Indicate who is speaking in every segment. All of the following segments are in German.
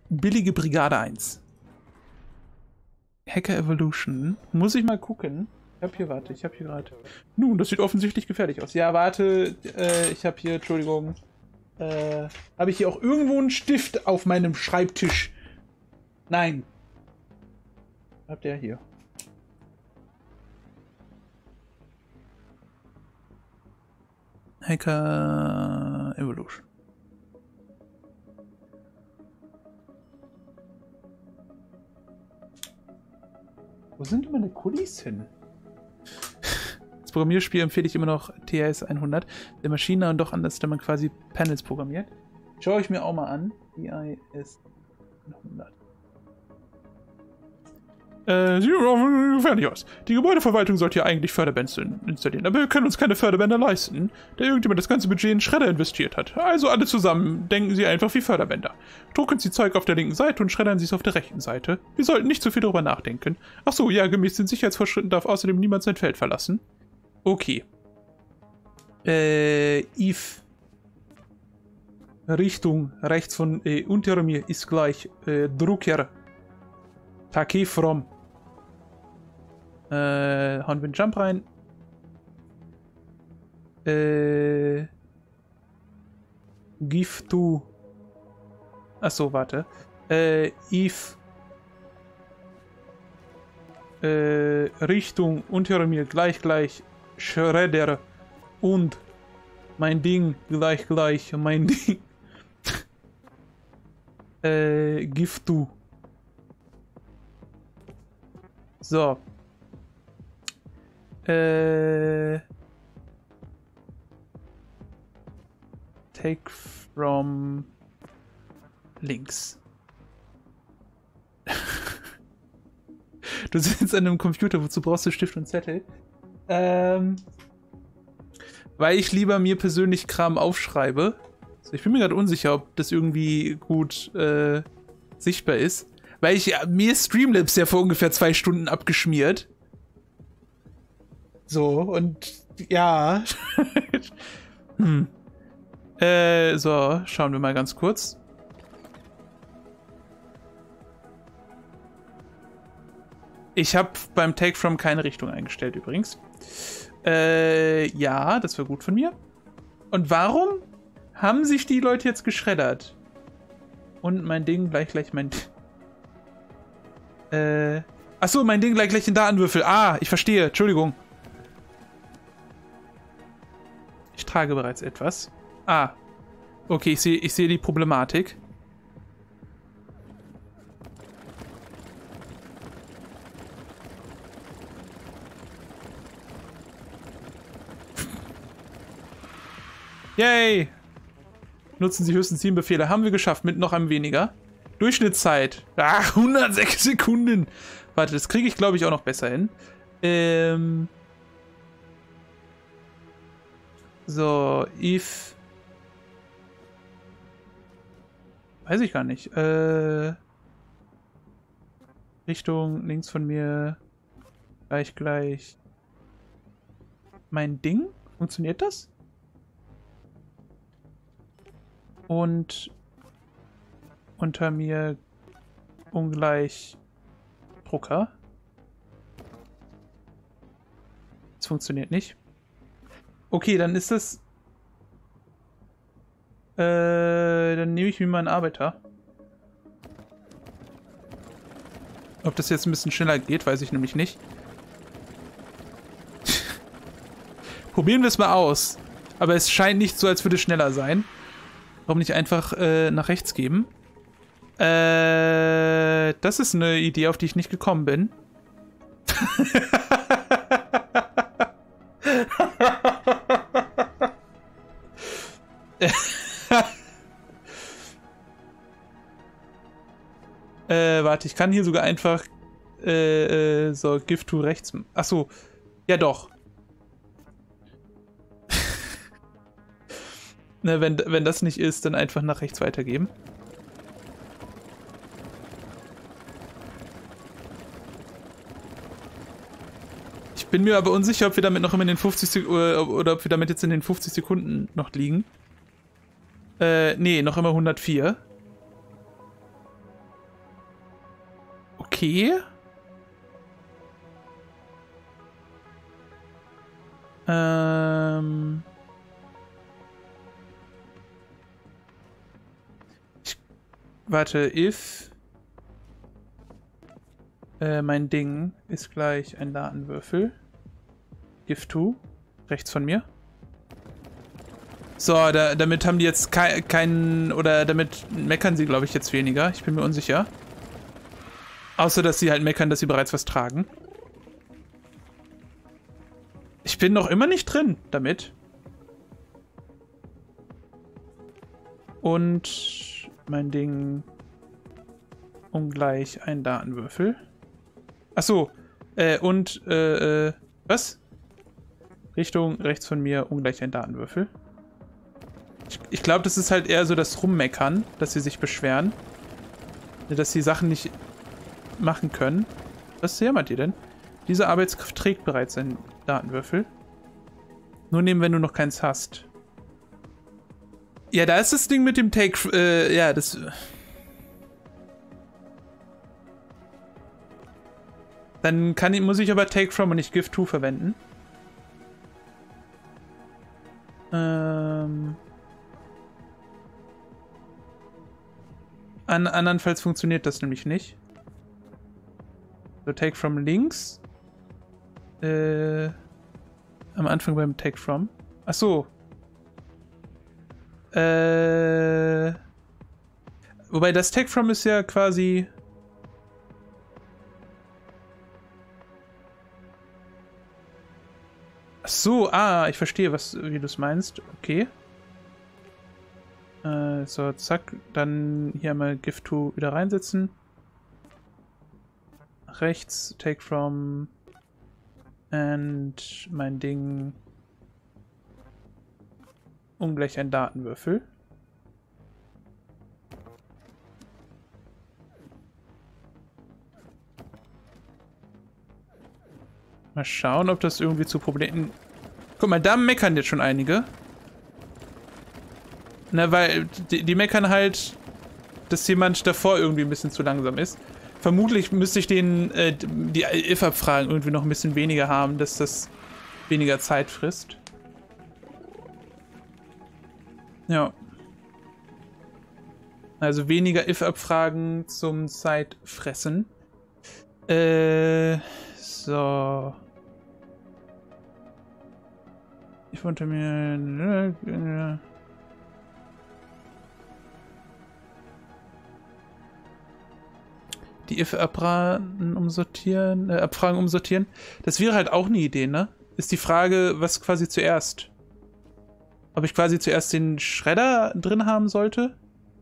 Speaker 1: billige Brigade 1. Hacker Evolution. Muss ich mal gucken. Ich hab hier gerade. Nun, das sieht offensichtlich gefährlich aus. Ja, warte. Ich habe hier, Entschuldigung. Habe ich hier auch irgendwo einen Stift auf meinem Schreibtisch? Nein. Habt ihr hier. Hacker Evolution. Wo sind meine Kulis hin? Das Programmierspiel empfehle ich immer noch THS 100. Der Maschine und doch anders, da man quasi Panels programmiert. Schaue ich mir auch mal an. THS 100. Sieht gefährlich aus. Die Gebäudeverwaltung sollte hier eigentlich Förderbände installieren, aber wir können uns keine Förderbänder leisten, da irgendjemand das ganze Budget in Schredder investiert hat. Also alle zusammen denken Sie einfach wie Förderbänder. Drucken Sie Zeug auf der linken Seite und schreddern Sie es auf der rechten Seite. Wir sollten nicht zu viel darüber nachdenken. Achso, ja, gemäß den Sicherheitsvorschriften darf außerdem niemand sein Feld verlassen. Okay. If Richtung rechts von unter mir ist gleich Drucker Take from. Hauen wir einen Jump rein. Give to. Achso, warte. If Richtung unter mir gleich Schredder und mein Ding gleich mein Ding. Give to. So. Take from links. Du sitzt an einem Computer, wozu brauchst du Stift und Zettel? Weil ich lieber mir persönlich Kram aufschreibe. Also ich bin mir gerade unsicher, ob das irgendwie gut sichtbar ist. Weil mir ist Streamlabs ja vor ungefähr 2 Stunden abgeschmiert. So, und ja. So, schauen wir mal ganz kurz. Ich habe beim Take From keine Richtung eingestellt übrigens. Ja, das war gut von mir. Und warum haben sich die Leute jetzt geschreddert? Und mein Ding gleich mein... Achso, mein Ding gleich in Datenwürfel. Ah, ich verstehe. Entschuldigung. Ich trage bereits etwas. Ah. Okay, ich sehe die Problematik. Yay! Nutzen Sie höchstens 7 Befehle. Haben wir geschafft, mit noch einem weniger. Durchschnittszeit. Ach, 106 Sekunden. Warte, das kriege ich, glaube ich, auch noch besser hin. So, if... Weiß ich gar nicht. Richtung links von mir. Gleich. Mein Ding? Funktioniert das? Und unter mir ungleich Drucker. Das funktioniert nicht. Okay, dann ist das... dann nehme ich mir mal einen Arbeiter. Ob das jetzt ein bisschen schneller geht, weiß ich nämlich nicht. Probieren wir es mal aus. Aber es scheint nicht so, als würde es schneller sein. Warum nicht einfach nach rechts geben? Das ist eine Idee, auf die ich nicht gekommen bin. Warte, ich kann hier sogar einfach so, Give to rechts. Achso, ja doch. Ne, wenn das nicht ist, dann einfach nach rechts weitergeben. Ich bin mir aber unsicher, ob wir damit noch immer in den 50 Sekunden oder ob wir damit jetzt in den 50 Sekunden noch liegen. Nee, noch immer 104. okay. Warte, if mein Ding ist gleich ein Datenwürfel. If to, rechts von mir. So, damit haben die jetzt keinen, oder damit meckern sie, glaube ich, jetzt weniger. Ich bin mir unsicher. Außer, dass sie halt meckern, dass sie bereits was tragen. Ich bin noch immer nicht drin damit. Und mein Ding ungleich ein Datenwürfel. Achso, was? Richtung rechts von mir ungleich ein Datenwürfel. Ich glaube, das ist halt eher so das Rummeckern, dass sie sich beschweren. Dass sie Sachen nicht machen können. Was jammert ihr denn? Diese Arbeitskraft trägt bereits einen Datenwürfel. Nur nehmen, wenn du noch keins hast. Ja, da ist das Ding mit dem Take... ja, das... Dann muss ich aber Take From und nicht Give To verwenden. Andernfalls funktioniert das nämlich nicht. So, Take From links. Am Anfang beim Take From. Ach so. Wobei das Take From ist ja quasi... Ach so, ich verstehe, wie du es meinst. Okay. So, zack. Dann hier einmal Give To wieder reinsetzen. Rechts, Take From. Und mein Ding. Ungleich ein Datenwürfel. Mal schauen, ob das irgendwie zu Problemen... Guck mal, da meckern jetzt schon einige. Na, weil die meckern halt, dass jemand davor irgendwie ein bisschen zu langsam ist. Vermutlich müsste ich denen die if-Abfragen irgendwie noch ein bisschen weniger haben, dass das weniger Zeit frisst. Ja. Also weniger if-Abfragen zum Zeitfressen. So. Ich wollte mir... Die if-Abfragen umsortieren. Das wäre halt auch eine Idee, ne? Ist die Frage, was quasi zuerst? Ob ich quasi zuerst den Schredder drin haben sollte?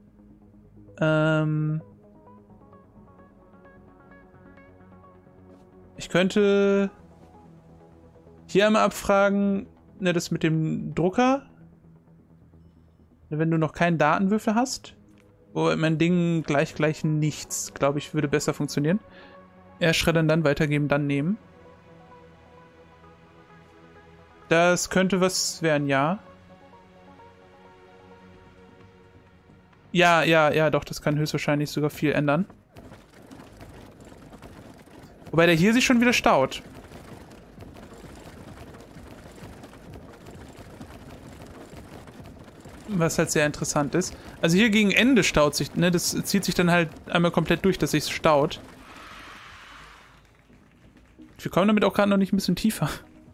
Speaker 1: Ich könnte hier einmal abfragen, ne, das mit dem Drucker. Wenn du noch keinen Datenwürfel hast. Oh, mein Ding gleich nichts. Glaube ich, würde besser funktionieren. Erst schreddern, dann weitergeben, dann nehmen. Das könnte was werden, ja. Ja, doch, das kann höchstwahrscheinlich sogar viel ändern. Wobei der hier sich schon wieder staut. Was halt sehr interessant ist. Also hier gegen Ende staut sich, ne? Das zieht sich dann halt einmal komplett durch, dass sich staut. Wir kommen damit auch gerade noch nicht ein bisschen tiefer.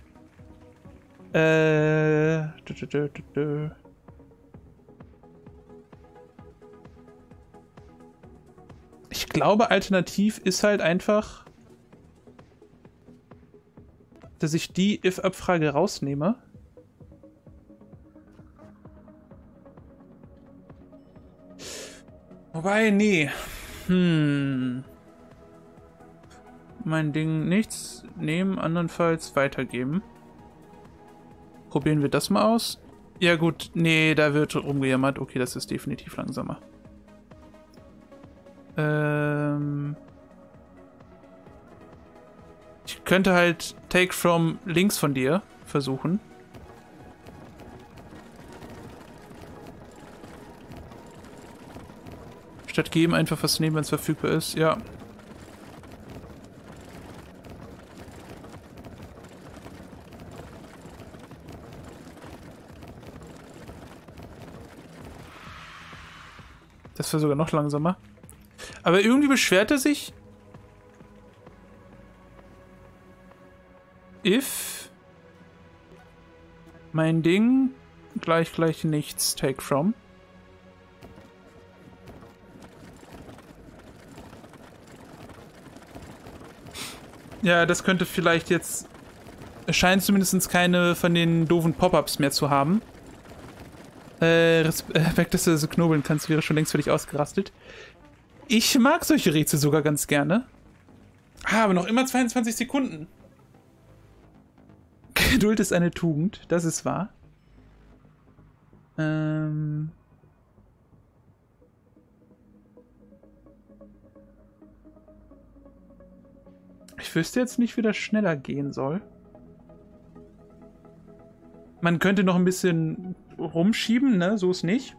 Speaker 1: Ich glaube, alternativ ist halt einfach, dass ich die if-Abfrage rausnehme. Wobei, nee. Mein Ding nichts nehmen, andernfalls weitergeben. Probieren wir das mal aus. Ja gut, nee, da wird rumgejammert. Okay, das ist definitiv langsamer. Ich könnte halt Take From links von dir versuchen. Statt geben einfach was nehmen, wenn es verfügbar ist. Ja. das war sogar noch langsamer. Aber irgendwie beschwert er sich. If mein Ding gleich nichts take from. Ja, das könnte vielleicht jetzt... Es scheint zumindest keine von den doofen Pop-Ups mehr zu haben. Respekt, dass du so knobeln kannst, wäre schon längst völlig ausgerastet. Ich mag solche Rätsel sogar ganz gerne. Ah, aber noch immer 22 Sekunden. Geduld ist eine Tugend, das ist wahr. Ich wüsste jetzt nicht, wie das schneller gehen soll. Man könnte noch ein bisschen rumschieben, ne? So ist nicht.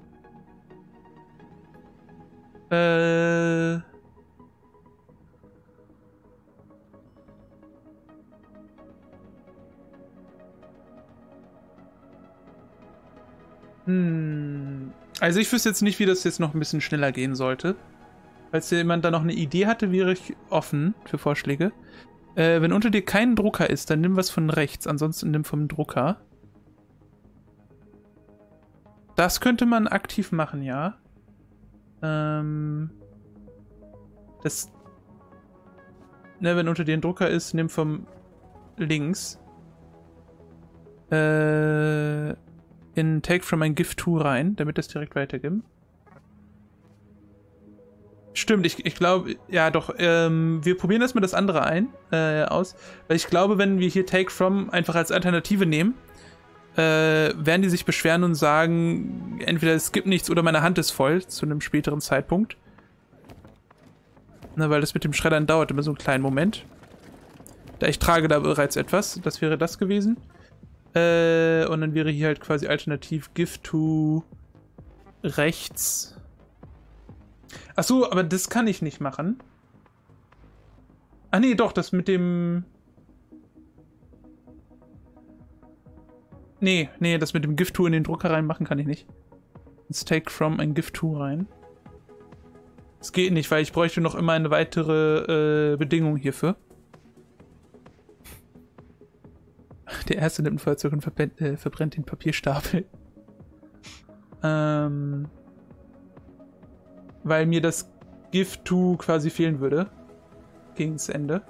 Speaker 1: Also ich wüsste jetzt nicht, wie das jetzt noch ein bisschen schneller gehen sollte. Falls jemand da noch eine Idee hatte, wäre ich offen für Vorschläge. Wenn unter dir kein Drucker ist, dann nimm was von rechts, ansonsten nimm vom Drucker. Das könnte man aktiv machen, ja. Ne, wenn unter dir ein Drucker ist, nimm vom links. In Take from ein Gift 2 rein, damit das direkt weitergibt. Stimmt, ich glaube, ja doch, wir probieren erstmal das andere aus, weil ich glaube, wenn wir hier Take from einfach als Alternative nehmen, werden die sich beschweren und sagen, entweder es gibt nichts oder meine Hand ist voll zu einem späteren Zeitpunkt. Na, weil das mit dem Schreddern dauert immer so einen kleinen Moment. Da ich trage da bereits etwas, das wäre das gewesen. Und dann wäre hier halt quasi alternativ Gift to rechts. Achso, aber das kann ich nicht machen. Ah nee, doch, das mit dem... Nee, das mit dem Gift 2 in den Drucker reinmachen kann ich nicht. Let's take from ein Gift 2 rein. Das geht nicht, weil ich bräuchte noch immer eine weitere Bedingung hierfür. Der erste nimmt ein Feuerzeug und verbrennt den Papierstapel. Weil mir das Gift 2 quasi fehlen würde. Gegen das Ende.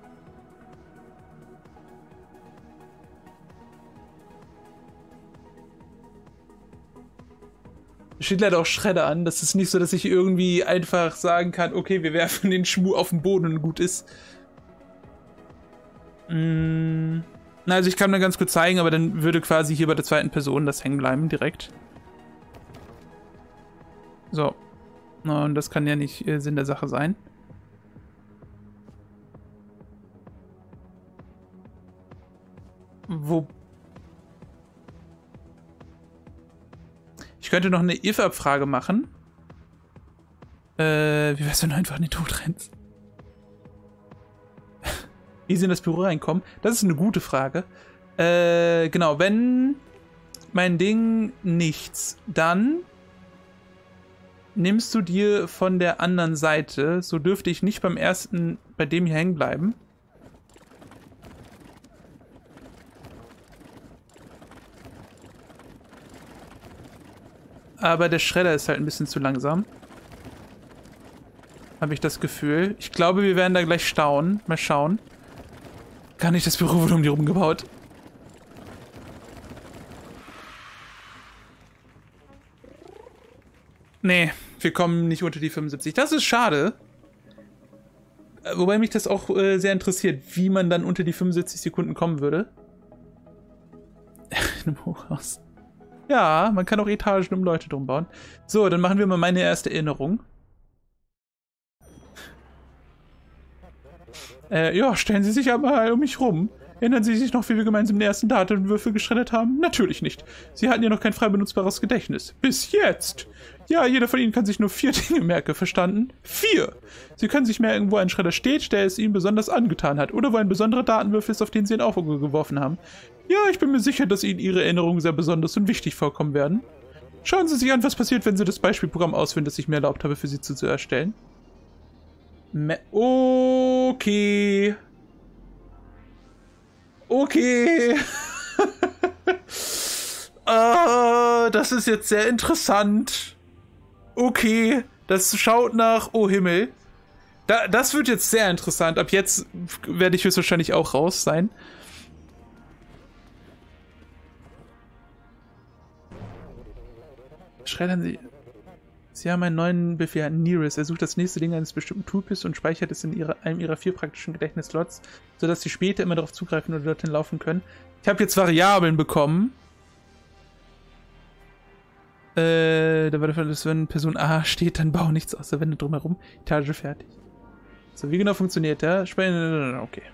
Speaker 1: Steht leider auch Schredder an. Das ist nicht so, dass ich irgendwie einfach sagen kann, okay, wir werfen den Schmuh auf den Boden und gut ist. Na, also ich kann da ganz kurz zeigen, aber dann würde quasi hier bei der zweiten Person das hängen bleiben direkt. So. Na, und das kann ja nicht Sinn der Sache sein. Ich könnte noch eine if-Abfrage machen. Wie wär's, wenn du einfach in den Tod rennst? Wie sie in das Büro reinkommen? Das ist eine gute Frage. Genau, wenn mein Ding nichts, dann nimmst du dir von der anderen Seite. So dürfte ich nicht beim ersten, bei dem hier hängen bleiben. Aber der Schredder ist halt ein bisschen zu langsam. Habe ich das Gefühl. Ich glaube, wir werden da gleich staunen. Mal schauen. Gar nicht, das Büro wurde um die rumgebaut. Nee, wir kommen nicht unter die 75. Das ist schade. Wobei mich das auch sehr interessiert, wie man dann unter die 75 Sekunden kommen würde. In einem Hochhaus. Ja, man kann auch Etagen um Leute drum bauen. So, dann machen wir mal meine erste Erinnerung. Ja, stellen Sie sich aber um mich rum. Erinnern Sie sich noch, wie wir gemeinsam den ersten Datenwürfel geschreddert haben? Natürlich nicht. Sie hatten ja noch kein frei benutzbares Gedächtnis. Bis jetzt. Ja, jeder von Ihnen kann sich nur 4 Dinge merken, verstanden? 4! Sie können sich merken, wo ein Schredder steht, der es Ihnen besonders angetan hat, oder wo ein besonderer Datenwürfel ist, auf den Sie ein Auge geworfen haben. Ja, ich bin mir sicher, dass Ihnen Ihre Erinnerungen sehr besonders und wichtig vorkommen werden. Schauen Sie sich an, was passiert, wenn Sie das Beispielprogramm ausführen, das ich mir erlaubt habe, für Sie zu erstellen. Okay. Okay. Das ist jetzt sehr interessant. Okay. Das schaut nach... Oh Himmel. Das wird jetzt sehr interessant. Ab jetzt werde ich höchstwahrscheinlich auch raus sein. Schreddern Sie... Sie haben einen neuen Befehl an Nearest. Er sucht das nächste Ding eines bestimmten Toolpips und speichert es in einem ihrer 4 praktischen Gedächtnisslots, sodass sie später immer darauf zugreifen oder dorthin laufen können. Ich habe jetzt Variablen bekommen. Da war dafür, dass wenn Person A steht, dann bau nichts aus der Wände drumherum. Etage fertig. So, wie genau funktioniert der? Okay.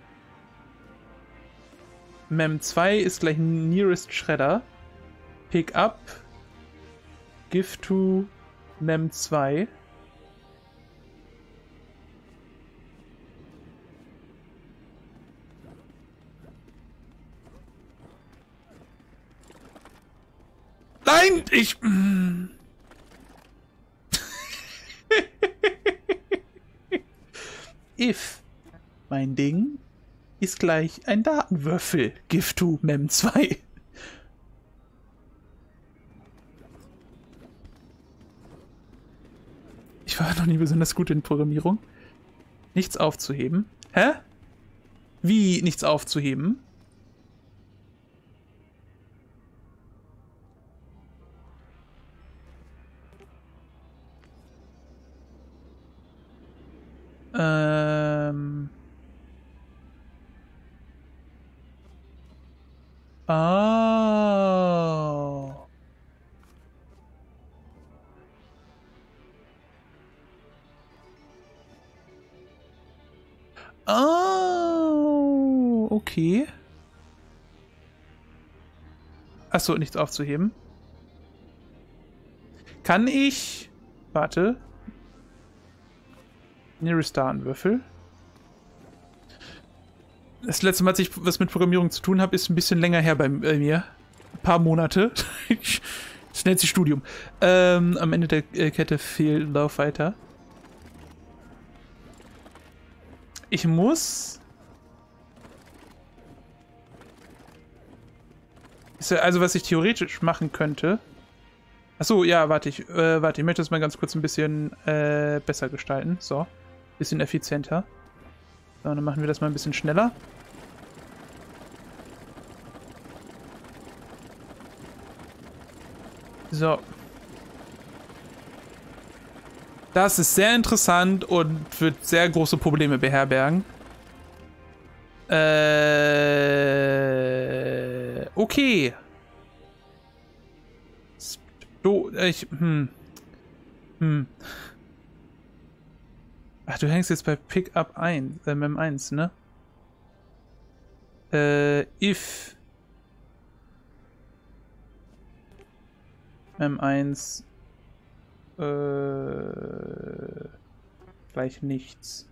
Speaker 1: Mem 2 ist gleich Nearest Shredder. Pick up. Give to Mem 2. Nein, ich... If mein Ding ist gleich ein Datenwürfel. Give to Mem 2. Ich war noch nie besonders gut in Programmierung. Nichts aufzuheben. Hä? Wie nichts aufzuheben? Oh. Oh, okay. Achso, nichts aufzuheben. Kann ich... Warte. Nearest Datenwürfel. Das letzte Mal, als ich was mit Programmierung zu tun habe, ist ein bisschen länger her bei mir. Ein paar Monate. Das nennt sich Studium. Am Ende der Kette fehlt Lauf weiter. Ich muss... Also, was ich theoretisch machen könnte... Achso, ja, warte, ich möchte das mal ganz kurz ein bisschen besser gestalten. So. Bisschen effizienter. So, dann machen wir das mal ein bisschen schneller. So. Das ist sehr interessant und wird sehr große Probleme beherbergen. Okay. Ach, du hängst jetzt bei Pickup 1, Mem 1, ne? If Mem 1 gleich nichts.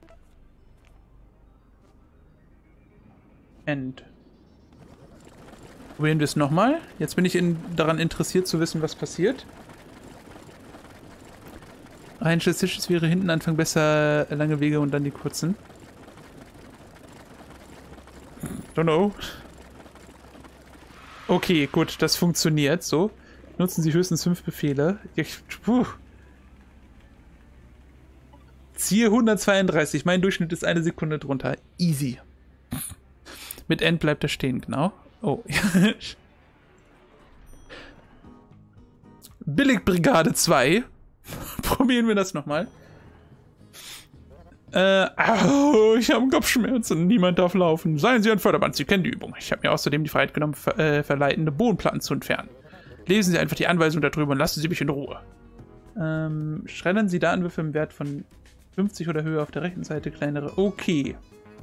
Speaker 1: End. Probieren wir es nochmal. Jetzt bin ich daran interessiert zu wissen, was passiert. Rein statistisch wäre hinten Anfang besser lange Wege und dann die kurzen. Don't know. Okay, gut, das funktioniert so. Nutzen Sie höchstens 5 Befehle. Ziehe 132. Mein Durchschnitt ist 1 Sekunde drunter. Easy. Mit End bleibt er stehen, genau. Oh. Billigbrigade 2. Probieren wir das nochmal. Ich habe Kopfschmerzen. Niemand darf laufen. Seien Sie ein Förderband. Sie kennen die Übung. Ich habe mir außerdem die Freiheit genommen, verleitende Bodenplatten zu entfernen. Lesen Sie einfach die Anweisung darüber und lassen Sie mich in Ruhe. Schreddern Sie Datenwürfel im Wert von 50 oder höher auf der rechten Seite. Kleinere. Okay.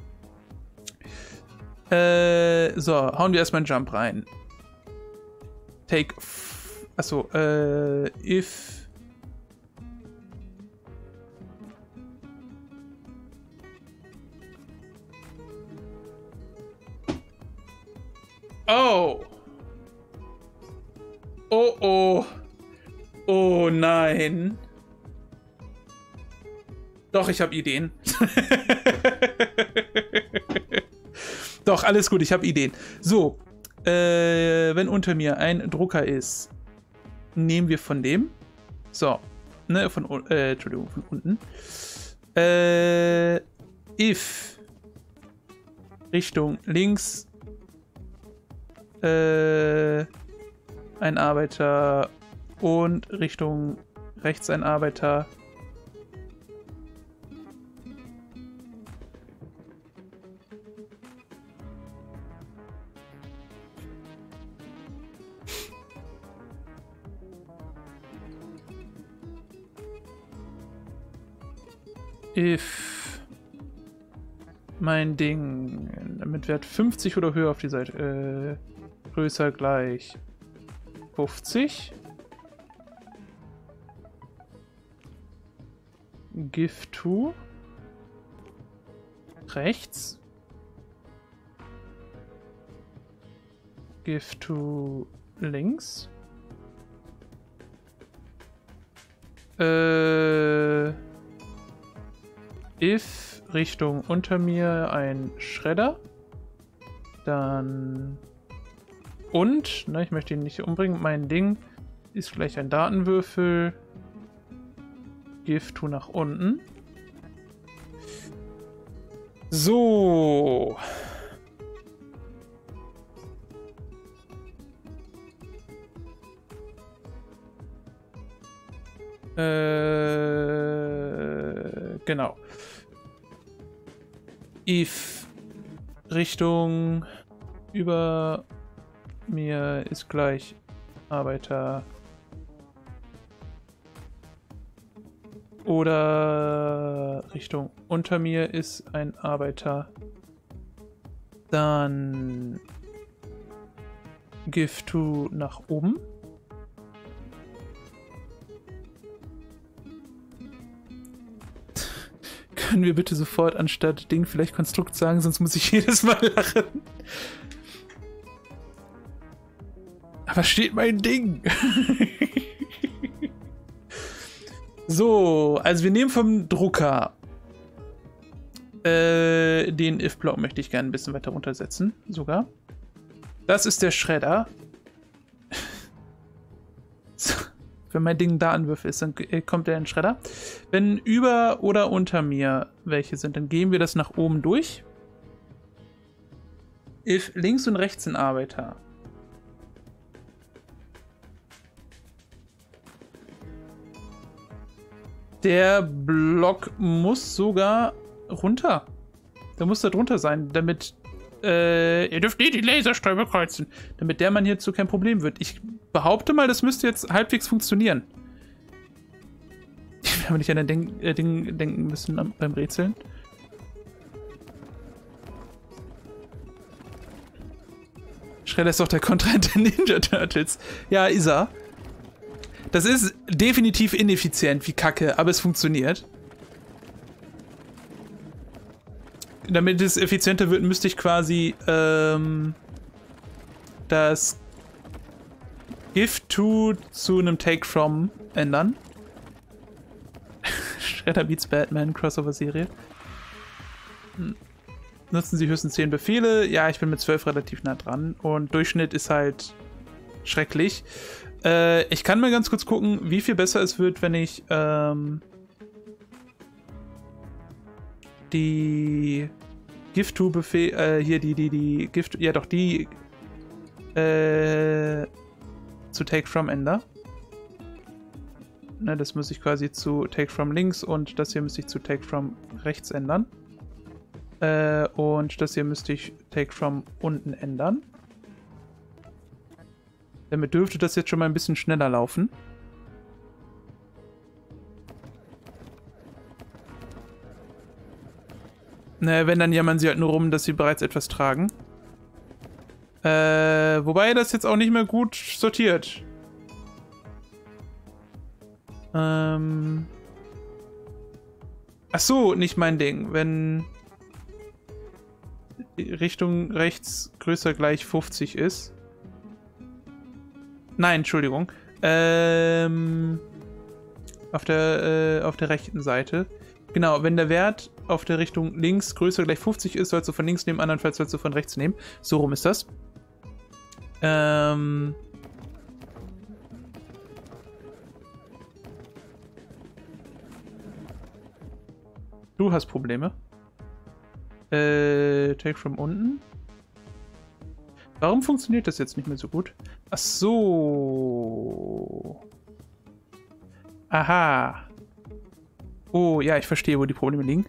Speaker 1: So, hauen wir erstmal einen Jump rein. Take. Achso, if. Oh. Oh oh. Oh nein. Doch, ich habe Ideen. Doch, alles gut, ich habe Ideen. So, wenn unter mir ein Drucker ist, nehmen wir von dem. So, ne, Entschuldigung, von unten. If Richtung links ein Arbeiter und Richtung rechts ein Arbeiter. If mein Ding mit Wert 50 oder höher auf die Seite größer gleich 50 give to rechts give to links if Richtung unter mir ein Schredder, dann und, ne, ich möchte ihn nicht umbringen, mein Ding ist gleich ein Datenwürfel, give to nach unten. So. Genau. If Richtung über mir ist gleich Arbeiter oder Richtung unter mir ist ein Arbeiter, dann give to nach oben. Können wir bitte sofort anstatt Ding vielleicht Konstrukt sagen, sonst muss ich jedes Mal lachen. Aber steht mein Ding? So, also wir nehmen vom Drucker. Den if-Block möchte ich gerne ein bisschen weiter runtersetzen, sogar. Das ist der Schredder. So. Wenn mein Ding da Anwürfe ist, dann kommt der in den Schredder. Wenn über oder unter mir welche sind, dann gehen wir das nach oben durch. If links und rechts ein Arbeiter. Der Block muss sogar runter. Der muss da drunter sein, damit ihr dürft nie die Laserstäbe kreuzen, damit der Mann hierzu kein Problem wird. Ich behaupte mal, das müsste jetzt halbwegs funktionieren. Ich will aber nicht an ein Ding denken müssen beim Rätseln. Schredder ist doch der Kontrahent der Ninja Turtles. Ja, ist er. Das ist definitiv ineffizient wie Kacke, aber es funktioniert. Damit es effizienter wird, müsste ich quasi das Give to zu einem Take from ändern. Shredder beats Batman, Crossover-Serie. Nutzen Sie höchstens 10 Befehle. Ja, ich bin mit 12 relativ nah dran. Und Durchschnitt ist halt schrecklich. Ich kann mal ganz kurz gucken, wie viel besser es wird, wenn ich die Give-to-Befehl, hier die Give-to, ja doch, die zu Take-from ändere. Ne, das muss ich quasi zu Take-from links und das hier müsste ich zu Take-from rechts ändern. Und das hier müsste ich Take-from unten ändern. Damit dürfte das jetzt schon mal ein bisschen schneller laufen. Naja, wenn, dann jammern sie halt nur rum, dass sie bereits etwas tragen. Wobei das jetzt auch nicht mehr gut sortiert. Ach so, nicht mein Ding. Wenn die Richtung rechts größer gleich 50 ist. Nein, Entschuldigung. Auf der rechten Seite. Genau, wenn der Wert auf der Richtung links größer gleich 50 ist, sollst du von links nehmen, andernfalls sollst du von rechts nehmen. So rum ist das. Du hast Probleme. Take from unten. Warum funktioniert das jetzt nicht mehr so gut? Ach so. Aha. Oh, ja, ich verstehe, wo die Probleme liegen.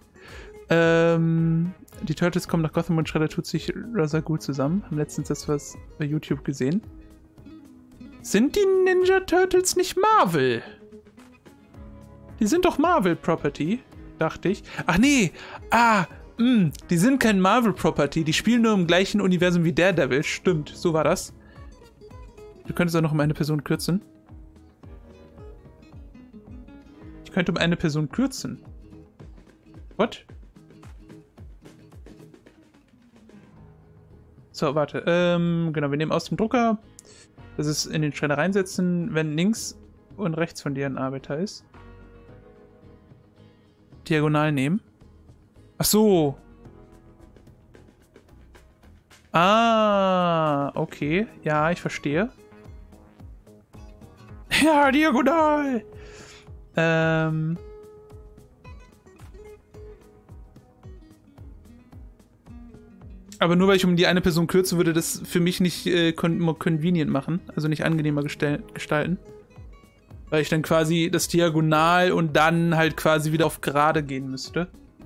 Speaker 1: Die Turtles kommen nach Gotham und Shredder tut sich rather gut zusammen. Haben letztens das was bei YouTube gesehen. Sind die Ninja Turtles nicht Marvel? Die sind doch Marvel Property, dachte ich. Ach nee, die sind kein Marvel Property. Die spielen nur im gleichen Universum wie Daredevil. Stimmt, so war das. Du könntest auch noch um eine Person kürzen. Ich könnte um eine Person kürzen. What? So, warte. Genau, wir nehmen aus dem Drucker. Das ist in den Schredder reinsetzen, wenn links und rechts von dir ein Arbeiter ist. Diagonal nehmen. Ach so. Ah, okay. Ja, ich verstehe. Ja, diagonal. Aber nur weil ich um die eine Person kürze, würde das für mich nicht convenient machen. Also nicht angenehmer gestalten. Weil ich dann quasi das Diagonal und dann halt quasi wieder auf gerade gehen müsste.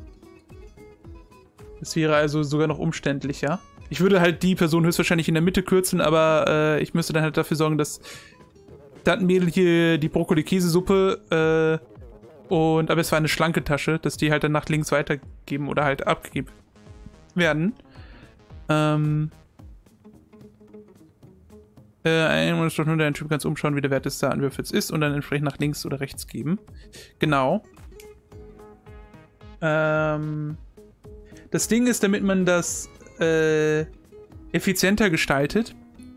Speaker 1: Das wäre also sogar noch umständlicher. Ich würde halt die Person höchstwahrscheinlich in der Mitte kürzen, aber ich müsste dann halt dafür sorgen, dass das Mädel hier die Brokkoli-Käsesuppe aber es war eine schlanke Tasche, dass die halt dann nach links weitergeben oder halt abgegeben werden. Ein muss doch nur deinen Typ ganz umschauen, wie der Wert des Anwürfels ist und dann entsprechend nach links oder rechts geben. Genau. Das Ding ist, damit man das effizienter gestaltet,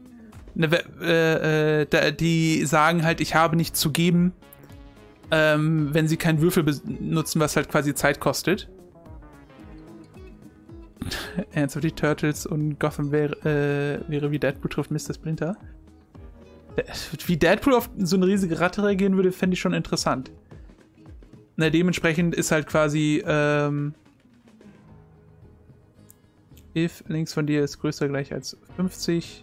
Speaker 1: die sagen halt, ich habe nichts zu geben, wenn sie keinen Würfel benutzen, was halt quasi Zeit kostet. Ernsthaft, die Turtles und Gotham wäre wie Deadpool trifft Mr. Splinter. Wie Deadpool auf so eine riesige Ratte reagieren würde, fände ich schon interessant. Na, dementsprechend ist halt quasi if links von dir ist größer gleich als 50,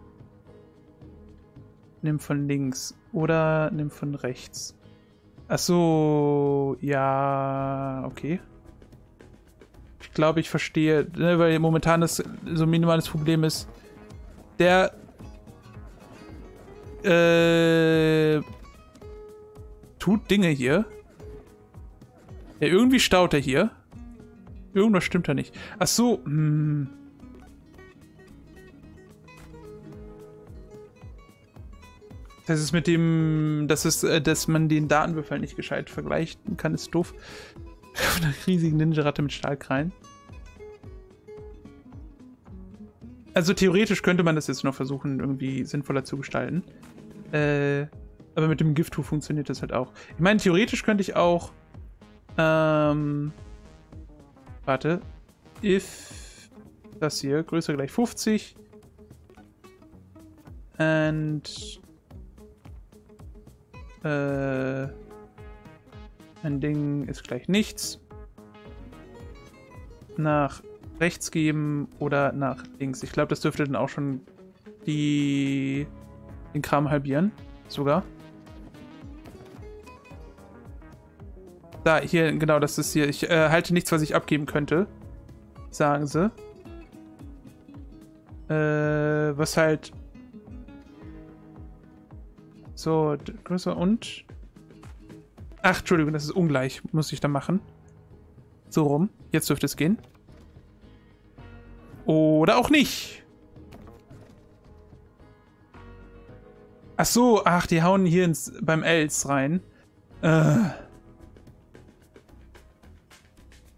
Speaker 1: nimm von links oder nimm von rechts. Ach so, ja, okay. Ich glaube, ich verstehe, ne, weil momentan das so ein minimales Problem ist. Der tut Dinge hier. Ja, irgendwie staut er hier. Irgendwas stimmt da nicht. Ach so, Das ist mit dem, dass man den Datenwürfel nicht gescheit vergleichen kann, ist doof. Von einer riesigen Ninja-Ratte mit Stahlkrallen. Also theoretisch könnte man das jetzt noch versuchen, irgendwie sinnvoller zu gestalten. Aber mit dem Gift-Tuch funktioniert das halt auch. Ich meine, theoretisch könnte ich auch warte. If das hier größer gleich 50 and ein Ding ist gleich nichts. Nach rechts geben oder nach links. Ich glaube, das dürfte dann auch schon den Kram halbieren. Sogar. Da, hier, genau, das ist hier. Ich halte nichts, was ich abgeben könnte. Sagen sie. Was halt so, größer und... Ach, Entschuldigung, das ist ungleich. Muss ich da machen. So rum. Jetzt dürfte es gehen. Oder auch nicht. Ach so, ach, die hauen hier beim Els rein. Dann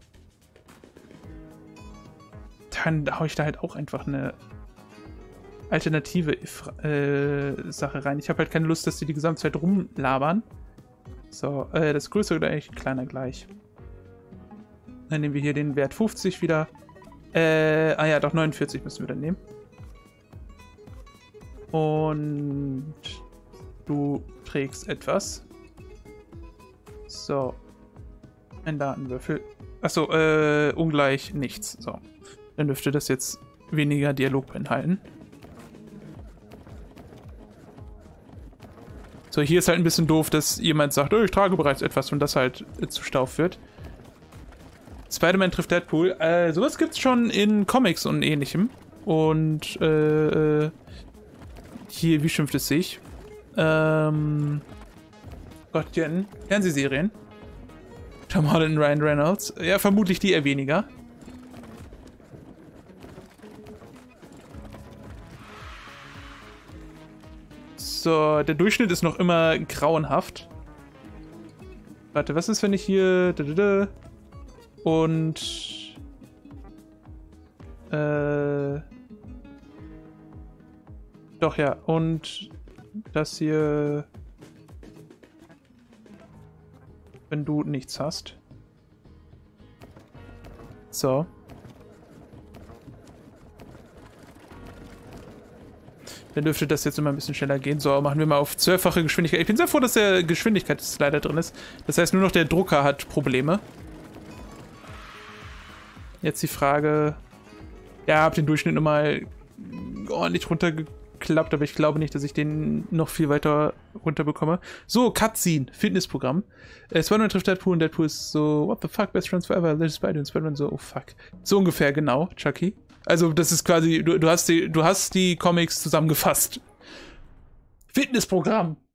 Speaker 1: hau ich da halt auch einfach eine alternative Sache rein. Ich habe halt keine Lust, dass die gesamte Zeit rumlabern. So, das größere oder eigentlich kleiner gleich. Dann nehmen wir hier den Wert 50 wieder. Ah ja, doch 49 müssen wir dann nehmen. Und du trägst etwas. So. Ein Datenwürfel. Achso, ungleich nichts. So. Dann dürfte das jetzt weniger Dialog beinhalten. So, hier ist halt ein bisschen doof, dass jemand sagt, oh, ich trage bereits etwas und das halt zu Staub wird. Spider-Man trifft Deadpool. Sowas gibt's schon in Comics und ähnlichem. Und, hier, wie schimpft es sich? Gottchen, Fernsehserien. Tom Holland und Ryan Reynolds. Ja, vermutlich die eher weniger. So, der Durchschnitt ist noch immer grauenhaft. Warte, was ist, wenn ich hier... Und... Doch, ja. Und das hier... Wenn du nichts hast. So. Dann dürfte das jetzt immer ein bisschen schneller gehen. So, machen wir mal auf 12-fache Geschwindigkeit. Ich bin sehr froh, dass der Geschwindigkeitsslider drin ist. Das heißt, nur noch der Drucker hat Probleme. Jetzt die Frage... Ja, hab den Durchschnitt nochmal ordentlich runtergeklappt, aber ich glaube nicht, dass ich den noch viel weiter runter bekomme. So, Cutscene, Fitnessprogramm. Spider-Man trifft Deadpool und Deadpool ist so, what the fuck, best friends forever, there's Spider-Man, Spider-Man so, oh fuck. So ungefähr, genau, Chucky. Also das ist quasi, du hast die Comics zusammengefasst. Fitnessprogramm.